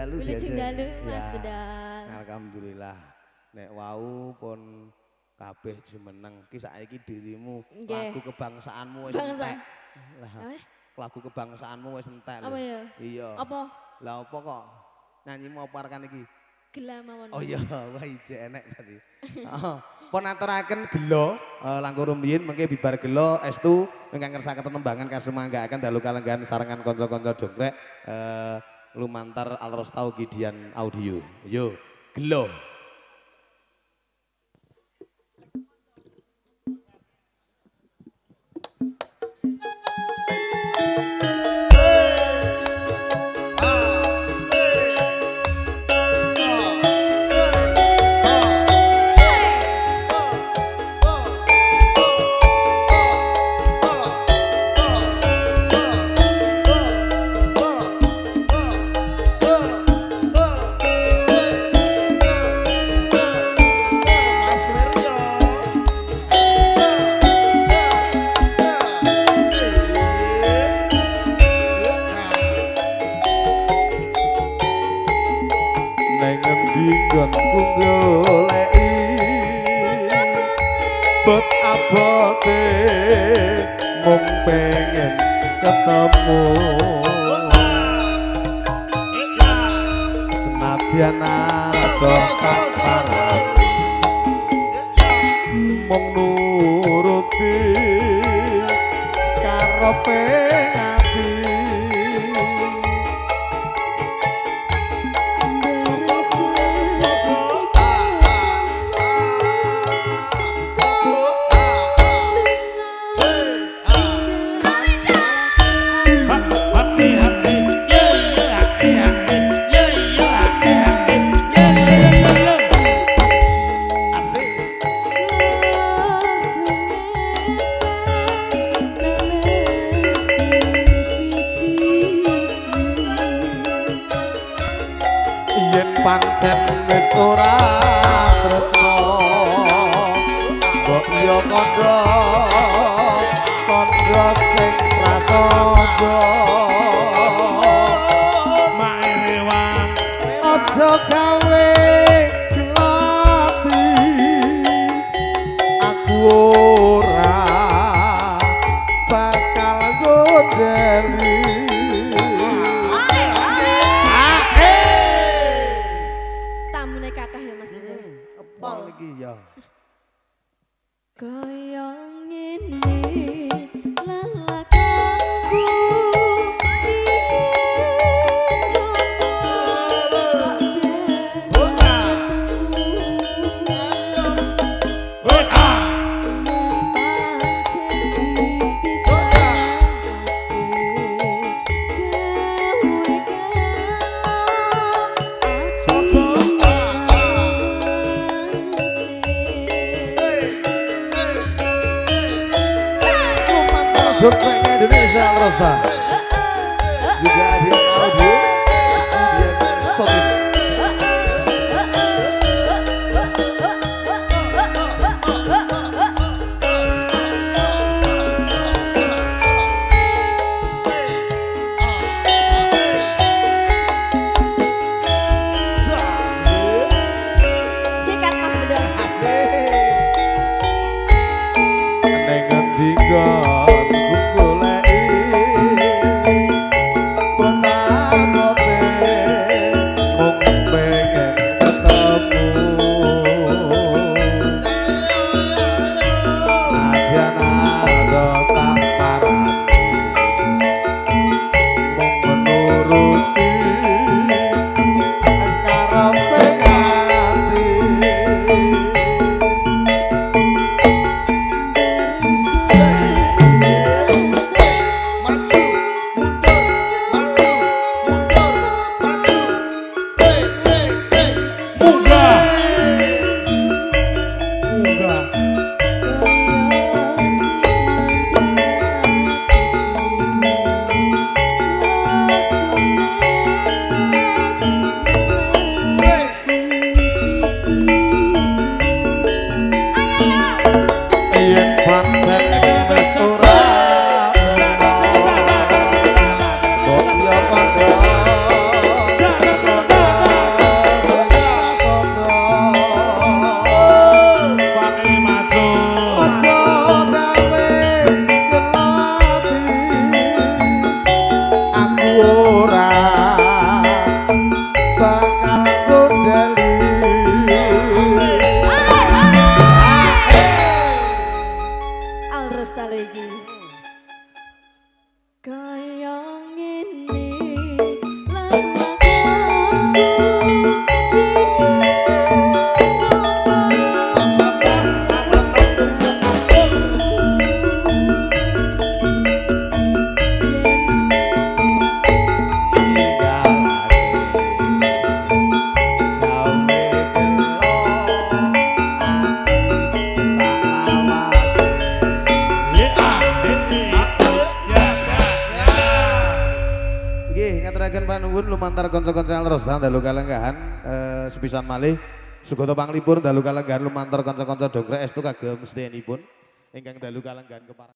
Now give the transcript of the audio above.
dalu Wilujeng biasa. dalu Mas Ya, Bedal. Alhamdulillah. Nek wau pun kabeh jumeneng. Ki saiki dirimu Nggih. lagu kebangsaanmu wis Bangsa. entek. Lah, Apa? lagu kebangsaanmu wis entek lho. Apa ya? Iya. Apa? Lah apa kok nyanyimu apa rekan iki? Gela mawon. Oh iya, wah ije enek tadi. Heeh. Pun aturaken gelo langkung rumiyin mengke bibar gelo estu ingkang ngersakaken tetembangan kasumanggaaken dalu kalenggahan sarengan kanca-kanca dongkrek lumantar Alrostau Gideon Audio. Yo, gelo. Bet abote mung pengen ketemu senadyan rada sasaran mung nuruti karepe ati pancen wis ora tresno mbok yo kandha sing prasaja mairewang aja gawe gelati aku ora bakal gondeli Epol iki ya. Kaya ngene lelakanku Dongkreknya Indonesia Alrosta juga di audio kemudian shooting sikat Mas Bedal. Nengen tinggal pancen wis ora kaya ngene lama ngaturaken panuwun lumantar kanca-kanca terus dalu kalenggahan sepisan malih Sugoto Panglipur dalu kalenggahan lumantar kanca-kanca dongkrek estu kagem sedhenipun ingkang dalu kalenggahan kepareng